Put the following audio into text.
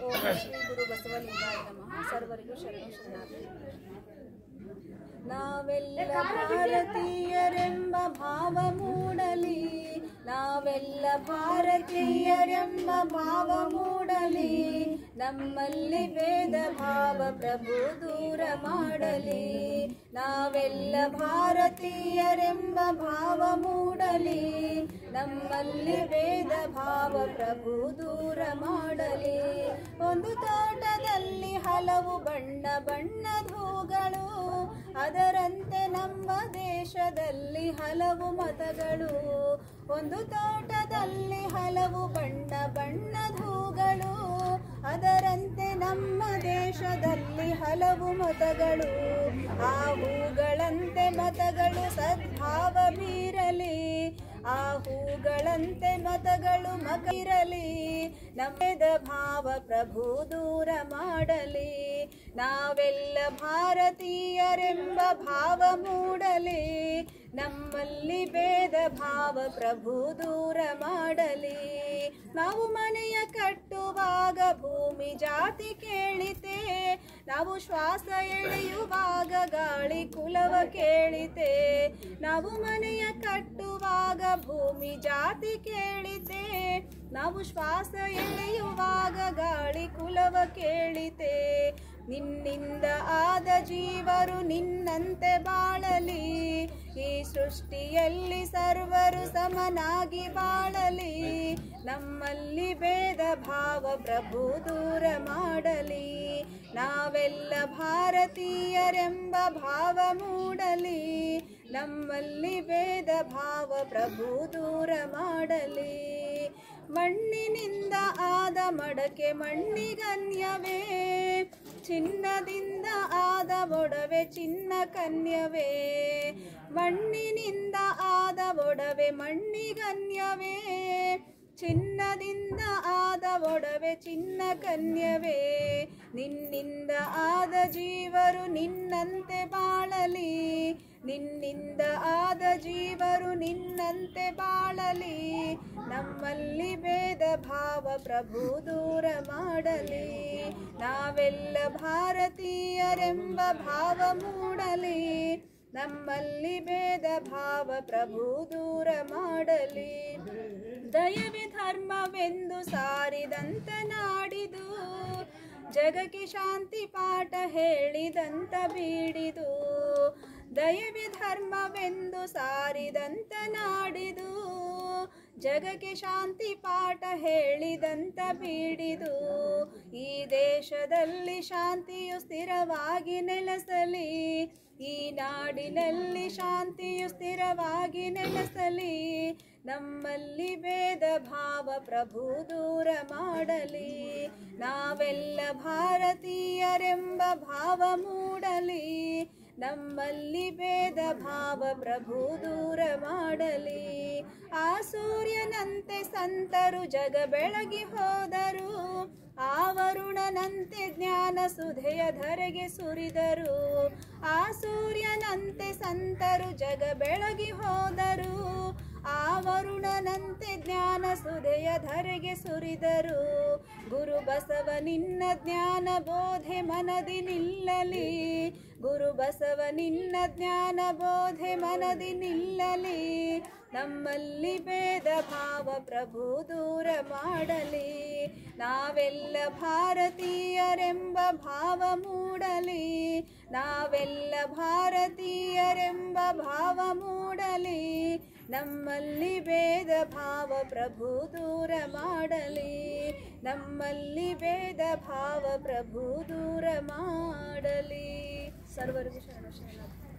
ಓಂ ಶ್ರೀ ಗುರು ಬಸವಲಿಂಗಾಯ ನಮಃ. ಸರ್ವರಿಗೂ ಶರಣು ಶರಣಾರ್ಥಿ. ನಾವೆಲ್ಲ ಭಾರತೀಯರೆಂಬ ಭಾವ ಮೂಡಲಿ, ನಾವೆಲ್ಲ ಭಾರತೀಯರೆಂಬ ಭಾವ ಮೂಡಲಿ, ನಮ್ಮಲ್ಲಿ ಭೇದ ಭಾವ ಪ್ರಭು ದೂರ ಮಾಡಲಿ. ನಾವೆಲ್ಲ ಭಾರತೀಯರೆಂಬ ಭಾವ ಮೂಡಲಿ, ನಮ್ಮಲ್ಲಿ ಭೇದ ಭಾವ ಪ್ರಭು ದೂರ ಮಾಡಲಿ. ಒಂದು ತೋಟದಲ್ಲಿ ಹಲವು ಬಣ್ಣ ಬಣ್ಣದ ಹೂಗಳು, ಅದರಂತೆ ನಮ್ಮ ದೇಶದಲ್ಲಿ ಹಲವು ಮತಗಳು. ಒಂದು ತೋಟದಲ್ಲಿ ಹಲವು ಬಣ್ಣ ಬಣ್ಣದ ಹೂಗಳು, ಅದರಂತೆ ನಮ್ಮ ದೇಶದಲ್ಲಿ ಹಲವು ಮತಗಳು. ಆ ಹೂಗಳಂತೆ ಮತಗಳು ಸದ್ಭಾವ ಬೀರಲಿ, ಆ ಹೂಗಳಂತೆ ಮತಗಳು ಮಗಿರಲಿ, ನಮ್ಮೆದ ಭಾವ ಪ್ರಭು ದೂರ ಮಾಡಲಿ. ನಾವೆಲ್ಲ ಭಾರತೀಯರೆಂಬ ಭಾವ ಮೂಡಲಿ, ನಮ್ಮಲ್ಲಿ ಭೇದ ಭಾವ ಪ್ರಭು ದೂರ ಮಾಡಲಿ. ನಾವು ಮನೆಯ ಕಟ್ಟುವಾಗ ಭೂಮಿ ಜಾತಿ ಕೇಳಿತೆ, ನಾವು ಶ್ವಾಸ ಎಳೆಯುವಾಗ ಗಾಳಿ ಕುಲವ ಕೇಳಿತೆ. ನಾವು ಮನೆಯ ಕಟ್ಟುವಾಗ ಭೂಮಿ ಜಾತಿ ಕೇಳಿತೆ, ನಾವು ಶ್ವಾಸ ಎಳೆಯುವಾಗ ಗಾಳಿ ಕುಲವ ಕೇಳಿತೆ. ನಿನ್ನಿಂದ ಆದ ಜೀವರು ನಿನ್ನಂತೆ ಬಾಳಲಿ, ಈ ಸೃಷ್ಟಿಯಲ್ಲಿ ಸರ್ವರು ಸಮನಾಗಿ ಬಾಳಲಿ. ನಮ್ಮಲ್ಲಿ ಭೇದ ಭಾವ ಪ್ರಭು ದೂರ ಮಾಡಲಿ. ನಾವೆಲ್ಲ ಭಾರತೀಯರೆಂಬ ಭಾವ ಮೂಡಲಿ, ನಮ್ಮಲ್ಲಿ ಭೇದ ಭಾವ ಪ್ರಭು ದೂರ ಮಾಡಲಿ. ಮಣ್ಣಿನಿಂದ ಆದ ಮಡಕೆ ಮಣ್ಣಿಗನ್ಯವೇ, ಚಿನ್ನದಿಂದ ಆದ ಒಡವೆ ಚಿನ್ನ ಕನ್ಯವೇ. ಮಣ್ಣಿನಿಂದ ಆದ ಒಡವೆ ಮಣ್ಣಿಗನ್ಯವೇ, ಚಿನ್ನದಿಂದ ಆದ ಒಡವೆ ಚಿನ್ನ ಕನ್ಯವೇ. ನಿನ್ನಿಂದ ಆದ ಜೀವರು ನಿನ್ನಂತೆ ಬಾಳಲಿ, ನಿನ್ನಿಂದ ಆದ ಜೀವರು ನಿನ್ನಂತೆ ಬಾಳಲಿ. ನಮ್ಮಲ್ಲಿ ಭೇದ ಭಾವ ಪ್ರಭು ದೂರ ಮಾಡಲಿ. ನಾವೆಲ್ಲ ಭಾರತೀಯರೆಂಬ ಭಾವ ಮೂಡಲಿ, ನಮ್ಮಲ್ಲಿ ಭೇದ ಭಾವ ಪ್ರಭು ದೂರ ಮಾಡಲಿ. ದಯವೇ ಧರ್ಮವೆಂದು ಸಾರಿದಂತ ನಾಡಿದು, ಜಗಕ್ಕೆ ಶಾಂತಿ ಪಾಠ ಹೇಳಿದಂತ ಬೀಡಿದು. ದಯವೇ ಧರ್ಮವೆಂದು ಸಾರಿದಂತ ನಾಡಿದು, ಜಗಕ್ಕೆ ಶಾಂತಿ ಪಾಠ ಹೇಳಿದಂತ ಬೀಡಿದು. ಈ ದೇಶದಲ್ಲಿ ಶಾಂತಿಯು ಸ್ಥಿರವಾಗಿ ನೆಲೆಸಲಿ, ಈ ನಾಡಿನಲ್ಲಿ ಶಾಂತಿಯು ಸ್ಥಿರವಾಗಿ ನೆಲೆಸಲಿ. ನಮ್ಮಲ್ಲಿ ಭೇದ ಭಾವ ಪ್ರಭು ದೂರ ಮಾಡಲಿ. ನಾವೆಲ್ಲ ಭಾರತೀಯರೆಂಬ ಭಾವ ಮೂಡಲಿ, ನಮ್ಮಲ್ಲಿ ಭೇದ ಭಾವ ಪ್ರಭು ದೂರ ಮಾಡಲಿ. ಆ ಸೂರ್ಯನಂತೆ ಸಂತರು ಜಗ ಬೆಳಗಿ ಹೋದರು, ಆ ವರುಣನಂತೆ ಜ್ಞಾನ ಸುಧೆಯ ಧರೆಗೆ ಸುರಿದರು. ಆ ಸೂರ್ಯನಂತೆ ಸಂತರು ಜಗ ಬೆಳಗಿ ಹೋದರು, ಆ ವರುಣನಂತೆ ಜ್ಞಾನ ಸುಧೆಯ ಧರೆಗೆ ಸುರಿದರು. ಗುರು ಬಸವ ನಿನ್ನ ಜ್ಞಾನ ಬೋಧೆ ಮನದಿ ನಿಲ್ಲಲಿ, ಗುರು ಬಸವ ನಿನ್ನ ಜ್ಞಾನ ಬೋಧೆ ಮನದಿ ನಿಲ್ಲಲಿ. ನಮ್ಮಲ್ಲಿ ಭೇದ ಭಾವ ಪ್ರಭು ದೂರ ಮಾಡಲಿ. ನಾವೆಲ್ಲ ಭಾರತೀಯರೆಂಬ ಭಾವ ಮೂಡಲಿ, ನಾವೆಲ್ಲ ಭಾರತೀಯರೆಂಬ ಭಾವ ಮೂಡಲಿ. ನಮ್ಮಲ್ಲಿ ಭೇದ ಭಾವ ಪ್ರಭು ದೂರ ಮಾಡಲಿ, ನಮ್ಮಲ್ಲಿ ಭೇದ ಭಾವ ಪ್ರಭು ದೂರ ಮಾಡಲಿ. ಸರ್ವರಿಗೂ ಶರಣ ಶರಣಾರ್ಥಿ.